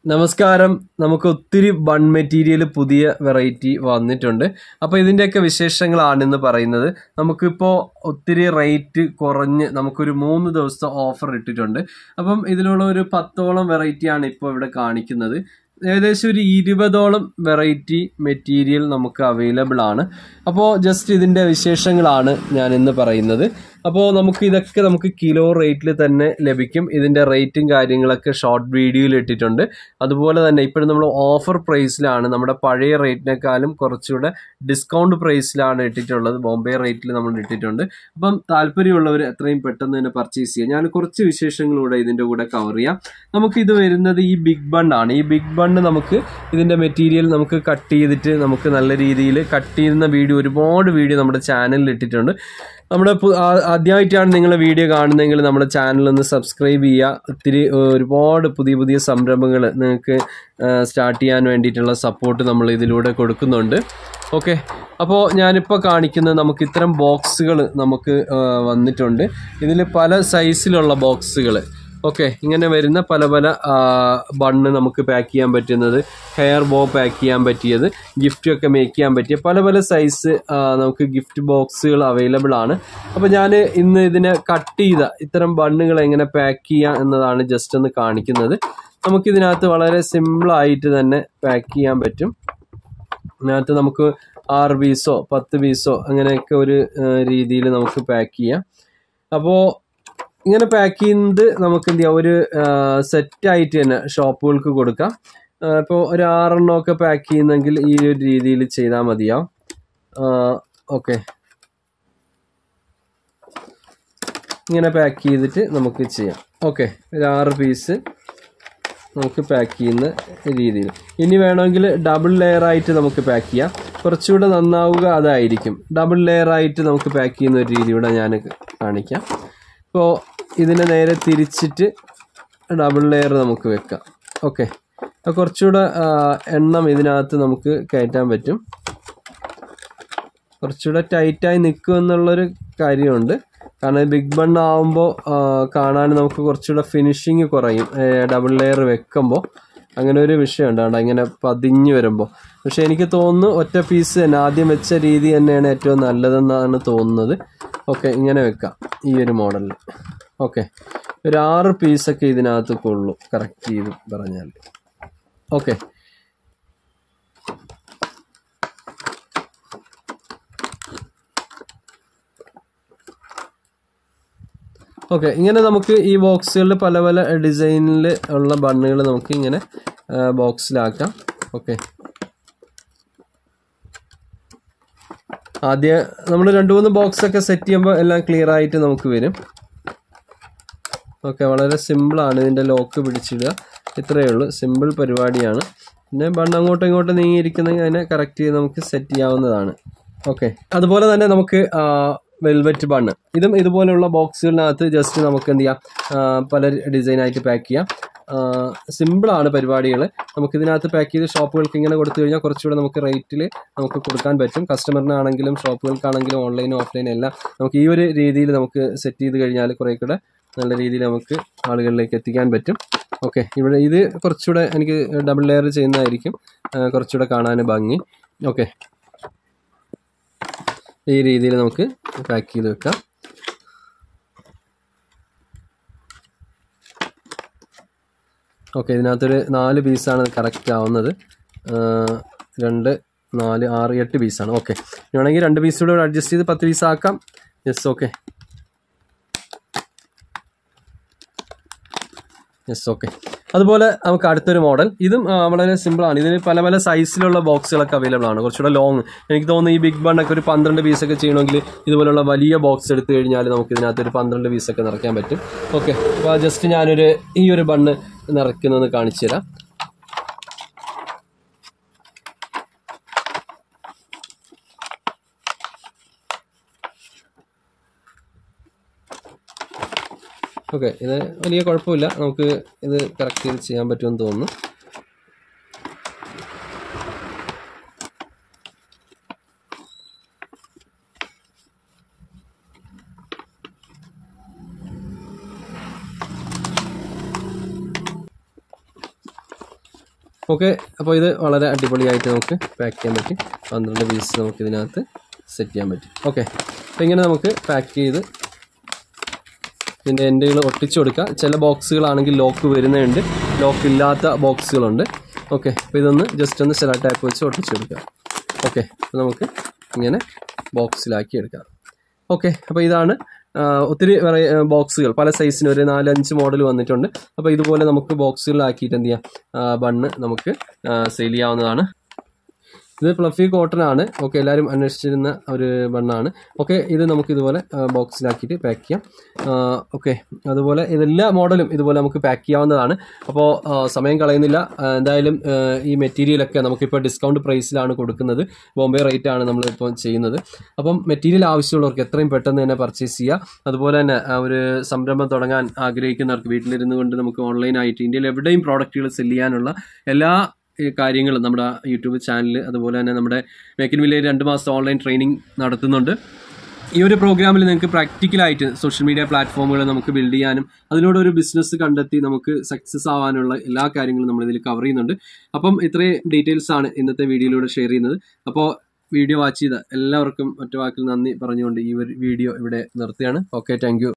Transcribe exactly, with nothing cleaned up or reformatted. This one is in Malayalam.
നമസ്കാരം. നമുക്ക് ഒത്തിരി ബൺ മെറ്റീരിയൽ പുതിയ വെറൈറ്റി വന്നിട്ടുണ്ട്. അപ്പോൾ ഇതിൻ്റെയൊക്കെ വിശേഷങ്ങളാണെന്ന് പറയുന്നത്. നമുക്കിപ്പോൾ ഒത്തിരി റേറ്റ് കുറഞ്ഞ് നമുക്കൊരു മൂന്ന് ദിവസത്തെ ഓഫർ ഇട്ടിട്ടുണ്ട്. അപ്പം ഇതിലുള്ള ഒരു പത്തോളം വെറൈറ്റിയാണ് ഇപ്പോൾ ഇവിടെ കാണിക്കുന്നത്. ഏകദേശം ഒരു ഇരുപതോളം വെറൈറ്റി മെറ്റീരിയൽ നമുക്ക് അവൈലബിൾ ആണ്. അപ്പോൾ ജസ്റ്റ് ഇതിൻ്റെ വിശേഷങ്ങളാണ് ഞാൻ ഇന്ന് പറയുന്നത്. അപ്പോൾ നമുക്ക് ഇതൊക്കെ നമുക്ക് കിലോ റേറ്റിൽ തന്നെ ലഭിക്കും. ഇതിൻ്റെ റേറ്റും കാര്യങ്ങളൊക്കെ ഷോർട്ട് വീഡിയോയിൽ ഇട്ടിട്ടുണ്ട്. അതുപോലെ തന്നെ ഇപ്പോഴും നമ്മൾ ഓഫർ പ്രൈസിലാണ്, നമ്മുടെ പഴയ റേറ്റിനേക്കാളും കുറച്ചുകൂടെ ഡിസ്കൗണ്ട് പ്രൈസിലാണ് ഇട്ടിട്ടുള്ളത്. ബോംബെ റേറ്റിൽ നമ്മൾ ഇട്ടിട്ടുണ്ട്. അപ്പം താല്പര്യമുള്ളവർ എത്രയും പെട്ടെന്ന് തന്നെ പർച്ചേസ് ചെയ്യുക. ഞാൻ കുറച്ച് വിശേഷങ്ങളൂടെ ഇതിൻ്റെ കൂടെ കവർ ചെയ്യാം. നമുക്കിത് വരുന്നത് ഈ ബിഗ് ബൺ ആണ്. ഈ ബിഗ് ബണ്ണ് നമുക്ക് ഇതിൻ്റെ മെറ്റീരിയൽ നമുക്ക് കട്ട് ചെയ്തിട്ട് നമുക്ക് നല്ല രീതിയിൽ കട്ട് ചെയ്യുന്ന വീഡിയോ ഒരുപാട് വീഡിയോ നമ്മുടെ ചാനലിൽ ഇട്ടിട്ടുണ്ട്. നമ്മുടെ ആദ്യമായിട്ടാണ് നിങ്ങൾ വീഡിയോ കാണുന്നതെങ്കിൽ നമ്മുടെ ചാനലൊന്ന് സബ്സ്ക്രൈബ് ചെയ്യുക. ഒത്തിരി ഒരുപാട് പുതിയ പുതിയ സംരംഭങ്ങൾ നിങ്ങൾക്ക് സ്റ്റാർട്ട് ചെയ്യാൻ വേണ്ടിയിട്ടുള്ള സപ്പോർട്ട് നമ്മൾ ഇതിലൂടെ കൊടുക്കുന്നുണ്ട്. ഓക്കെ, അപ്പോൾ ഞാനിപ്പോൾ കാണിക്കുന്നത് നമുക്ക് ഇത്തരം ബോക്സുകൾ നമുക്ക് വന്നിട്ടുണ്ട്. ഇതിൽ പല സൈസിലുള്ള ബോക്സുകൾ. ഓക്കെ, ഇങ്ങനെ വരുന്ന പല പല ബണ്ണ് നമുക്ക് പാക്ക് ചെയ്യാൻ പറ്റുന്നത്, ഹെയർ ബോ പാക്ക് ചെയ്യാൻ പറ്റിയത്, ഗിഫ്റ്റൊക്കെ മേക്ക് ചെയ്യാൻ പറ്റിയ പല പല സൈസ് നമുക്ക് ഗിഫ്റ്റ് ബോക്സുകൾ അവൈലബിൾ ആണ്. അപ്പോൾ ഞാൻ ഇന്ന് ഇതിനെ കട്ട് ചെയ്ത ഇത്തരം ബണ്ണുകൾ എങ്ങനെ പാക്ക് ചെയ്യാം എന്നതാണ് ജസ്റ്റ് ഒന്ന് കാണിക്കുന്നത്. നമുക്കിതിനകത്ത് വളരെ സിമ്പിളായിട്ട് തന്നെ പാക്ക് ചെയ്യാൻ പറ്റും. ഇതിനകത്ത് നമുക്ക് ആറ് പീസോ പത്ത് പീസോ അങ്ങനെയൊക്കെ ഒരു രീതിയിൽ നമുക്ക് പാക്ക് ചെയ്യാം. അപ്പോൾ ഇങ്ങനെ പാക്ക് ചെയ്യുന്നത് നമുക്ക് എന്ത് ചെയ്യാം, ഒരു സെറ്റായിട്ട് തന്നെ ഷോപ്പുകൾക്ക് കൊടുക്കാം. ഇപ്പോൾ ഒരു ആറെണ്ണമൊക്കെ പാക്ക് ചെയ്യുന്നെങ്കിൽ ഈ ഒരു രീതിയിൽ ചെയ്താൽ മതിയാവും. ഓക്കെ, ഇങ്ങനെ പാക്ക് ചെയ്തിട്ട് നമുക്ക് ചെയ്യാം. ഓക്കെ, ഒരു ആറ് പീസ് നമുക്ക് പാക്ക് ചെയ്യുന്ന രീതിയിൽ. ഇനി വേണമെങ്കിൽ ഡബിൾ ലെയർ ആയിട്ട് നമുക്ക് പാക്ക് ചെയ്യാം. കുറച്ചുകൂടെ നന്നാവുക അതായിരിക്കും. ഡബിൾ ലെയർ ആയിട്ട് നമുക്ക് പാക്ക് ചെയ്യുന്ന ഒരു രീതി കൂടെ ഞാൻ കാണിക്കാം. ഇപ്പോൾ ഇതിനെ നേരെ തിരിച്ചിട്ട് ഡബിൾ ലെയർ നമുക്ക് വെക്കാം. ഓക്കെ, കുറച്ചുകൂടെ എണ്ണം ഇതിനകത്ത് നമുക്ക് കയറ്റാൻ പറ്റും. കുറച്ചുകൂടെ ടൈറ്റായി നിൽക്കും എന്നുള്ളൊരു കാര്യമുണ്ട്. കാരണം ബിഗ് ബൺ ആവുമ്പോൾ കാണാൻ നമുക്ക് കുറച്ചുകൂടെ ഫിനിഷിങ് കുറയും ഡബിൾ ലെയർ വെക്കുമ്പോൾ. അങ്ങനെ ഒരു വിഷയമുണ്ട് അവിടെ ഇങ്ങനെ പതിഞ്ഞ് വരുമ്പോൾ. പക്ഷെ എനിക്ക് തോന്നുന്നു ഒറ്റ പീസ് തന്നെ ആദ്യം വെച്ച രീതി തന്നെയാണ് ഏറ്റവും നല്ലതെന്നാണ് തോന്നുന്നത്. ഓക്കെ, ഇങ്ങനെ വെക്കാം ഈ ഒരു മോഡലിൽ. ഓക്കെ, ഒരു ആറ് പീസൊക്കെ ഇതിനകത്ത് കൊള്ളു കറക്റ്റ് ചെയ്ത് പറഞ്ഞാൽ. ഓക്കെ, ഓക്കെ ഇങ്ങനെ നമുക്ക് ഈ ബോക്സുകളിൽ പല പല ഡിസൈനിൽ ഉള്ള ബണ്ണുകൾ നമുക്ക് ഇങ്ങനെ ബോക്സിലാക്കാം. ഓക്കെ, ആദ്യം നമ്മൾ രണ്ട് മൂന്ന് ബോക്സൊക്കെ സെറ്റ് ചെയ്യുമ്പോൾ എല്ലാം ക്ലിയർ ആയിട്ട് നമുക്ക് വരും. ഓക്കെ, വളരെ സിമ്പിളാണ്. ഇതിൻ്റെ ലോക്ക് പിടിച്ചിടുക, ഇത്രയേ ഉള്ളൂ. സിമ്പിൾ പരിപാടിയാണ്. പിന്നെ ബണ്ണ് അങ്ങോട്ടും ഇങ്ങോട്ടും നീങ്ങിയിരിക്കുന്നെങ്കിൽ അതിനെ കറക്റ്റ് ചെയ്ത് നമുക്ക് സെറ്റ് ചെയ്യാവുന്നതാണ്. ഓക്കെ, അതുപോലെ തന്നെ നമുക്ക് വെൽവെറ്റ് ബണ്ണ്, ഇതും ഇതുപോലെയുള്ള ബോക്സുകളിനകത്ത് ജസ്റ്റ് നമുക്ക് എന്ത് ചെയ്യാം, പല ഡിസൈനായിട്ട് പാക്ക് ചെയ്യാം. സിമ്പിളാണ് പരിപാടികൾ. നമുക്കിതിനകത്ത് പാക്ക് ചെയ്ത് ഷോപ്പുകൾക്ക് ഇങ്ങനെ കൊടുത്തു കഴിഞ്ഞാൽ കുറച്ചുകൂടെ നമുക്ക് റേറ്റിൽ നമുക്ക് കൊടുക്കാൻ പറ്റും. കസ്റ്റമറിനാണെങ്കിലും ഷോപ്പുകൾക്കാണെങ്കിലും ഓൺലൈനും ഓഫ്ലൈനും എല്ലാം നമുക്ക് ഈ ഒരു രീതിയിൽ നമുക്ക് സെറ്റ് ചെയ്ത് കഴിഞ്ഞാൽ കുറേ കൂടെ നല്ല രീതിയിൽ നമുക്ക് ആളുകളിലേക്ക് എത്തിക്കാൻ പറ്റും. ഓക്കെ, ഇവിടെ ഇത് കുറച്ചുകൂടെ എനിക്ക് ഡബിൾ ലെയർ ചെയ്യുന്നതായിരിക്കും കുറച്ചുകൂടെ കാണാൻ ഭംഗി. ഓക്കെ, ഈ രീതിയിൽ നമുക്ക് പാക്ക് ചെയ്ത് വെക്കാം. ഓക്കെ, ഇതിനകത്തൊരു നാല് പീസാണ് കറക്റ്റ് ആവുന്നത്. രണ്ട് നാല് ആറ് എട്ട് പീസാണ്. ഓക്കെ, വേണമെങ്കിൽ രണ്ട് പീസൂടെ അഡ്ജസ്റ്റ് ചെയ്ത് പത്ത് പീസ് ആക്കാം. യെസ്, ഓക്കെ യെസ് ഓക്കെ അതുപോലെ നമുക്ക് അടുത്തൊരു മോഡൽ, ഇതും വളരെ സിമ്പിളാണ്. ഇതിന് പല പല സൈസിലുള്ള ബോക്സുകളൊക്കെ അവൈലബിൾ ആണ്. കുറച്ചുകൂടെ ലോങ്, എനിക്ക് തോന്നുന്നു ഈ ബിഗ് ബണ്ണൊക്കെ ഒരു പന്ത്രണ്ട് പീസൊക്കെ ചെയ്യണമെങ്കിൽ ഇതുപോലുള്ള വലിയ ബോക്സ് എടുത്തു കഴിഞ്ഞാൽ നമുക്ക് ഇതിനകത്ത് ഒരു പന്ത്രണ്ട് പീസൊക്കെ നിറയ്ക്കാൻ പറ്റും. ഓക്കെ, അപ്പോൾ ജസ്റ്റ് ഞാനൊരു ഈ ഒരു ബണ്ണ് നിറയ്ക്കുന്നതെന്ന് കാണിച്ചു തരാം. ഓക്കെ, ഇത് വലിയ കുഴപ്പമില്ല. നമുക്ക് ഇത് കറക്റ്റ് ചെയ്ത് ചെയ്യാൻ പറ്റുമെന്ന് തോന്നുന്നു. ഓക്കെ, അപ്പോൾ ഇത് വളരെ അടിപൊളിയായിട്ട് നമുക്ക് പാക്ക് ചെയ്യാൻ പറ്റും. പന്ത്രണ്ട് പീസ് നമുക്ക് ഇതിനകത്ത് സെറ്റ് ചെയ്യാൻ പറ്റും. ഓക്കെ, അപ്പോൾ ഇങ്ങനെ നമുക്ക് പാക്ക് ചെയ്ത് ഇതിൻ്റെ എൻഡുകൾ ഒട്ടിച്ചു കൊടുക്കുക. ചില ബോക്സുകളാണെങ്കിൽ ലോക്ക് വരുന്നുണ്ട്, ലോക്ക് ഇല്ലാത്ത ബോക്സുകളുണ്ട്. ഓക്കെ, അപ്പോൾ ഇതൊന്ന് ജസ്റ്റ് ഒന്ന് സെലോ ടാപ്പ് വെച്ച് ഒട്ടിച്ചു കൊടുക്കുക. ഓക്കെ, അപ്പോൾ നമുക്ക് ഇങ്ങനെ ബോക്സിലാക്കി എടുക്കാം. ഓക്കെ, അപ്പോൾ ഇതാണ് ഒത്തിരി ബോക്സുകൾ പല സൈസിന് ഒരു നാലഞ്ച് മോഡൽ വന്നിട്ടുണ്ട്. അപ്പോൾ ഇതുപോലെ നമുക്ക് ബോക്സുകളിലാക്കിയിട്ട് എന്ത് ചെയ്യാം, ബണ്ണ് നമുക്ക് സെയിൽ ചെയ്യാവുന്നതാണ്. ഇത് ഫ്ലഫി കോട്ടൺ ആണ്. ഓക്കെ, എല്ലാവരും അന്വേഷിച്ചിരുന്ന ഒരു ബണ്ണാണ്. ഓക്കെ, ഇത് നമുക്ക് ഇതുപോലെ ബോക്സിലാക്കിയിട്ട് പാക്ക് ചെയ്യാം. ഓക്കെ, അതുപോലെ ഇതെല്ലാ മോഡലും ഇതുപോലെ നമുക്ക് പാക്ക് ചെയ്യാവുന്നതാണ്. അപ്പോൾ സമയം കളയുന്നില്ല. എന്തായാലും ഈ മെറ്റീരിയലൊക്കെ നമുക്കിപ്പോൾ ഡിസ്കൗണ്ട് പ്രൈസിലാണ് കൊടുക്കുന്നത്. ബോംബെ റേറ്റ് ആണ് നമ്മളിപ്പോൾ ചെയ്യുന്നത്. അപ്പം മെറ്റീരിയൽ ആവശ്യമുള്ളവർക്ക് എത്രയും പെട്ടെന്ന് തന്നെ പർച്ചേസ് ചെയ്യുക. അതുപോലെ തന്നെ ഒരു സംരംഭം തുടങ്ങാൻ ആഗ്രഹിക്കുന്നവർക്ക് വീട്ടിലിരുന്നു കൊണ്ട് നമുക്ക് ഓൺലൈനായിട്ട് ഇന്ത്യയിൽ എവിടെയും പ്രോഡക്റ്റുകൾ സെല് ചെയ്യാനുള്ള എല്ലാ കാര്യങ്ങൾ നമ്മുടെ യൂട്യൂബ് ചാനൽ, അതുപോലെ തന്നെ നമ്മുടെ മേക്ക് ഇൻ വില്ലേജ് രണ്ട് മാസത്തെ ഓൺലൈൻ ട്രെയിനിങ് നടത്തുന്നുണ്ട്. ഈ ഒരു പ്രോഗ്രാമിൽ നിങ്ങൾക്ക് പ്രാക്ടിക്കലായിട്ട് സോഷ്യൽ മീഡിയ പ്ലാറ്റ്ഫോമുകൾ നമുക്ക് ബിൽഡ് ചെയ്യാനും അതിലൂടെ ഒരു ബിസിനസ് കണ്ടെത്തി നമുക്ക് സക്സസ് ആവാനുള്ള എല്ലാ കാര്യങ്ങളും നമ്മൾ ഇതിൽ കവർ ചെയ്യുന്നുണ്ട്. അപ്പം ഇത്രയും ഡീറ്റെയിൽസ് ആണ് ഇന്നത്തെ വീഡിയോയിലൂടെ ഷെയർ ചെയ്യുന്നത്. അപ്പോൾ വീഡിയോ വാച്ച് ചെയ്ത എല്ലാവർക്കും ഒറ്റ വാക്കിൽ നന്ദി പറഞ്ഞുകൊണ്ട് ഈ ഒരു വീഡിയോ ഇവിടെ നിർത്തുകയാണ്. Okay, thank U.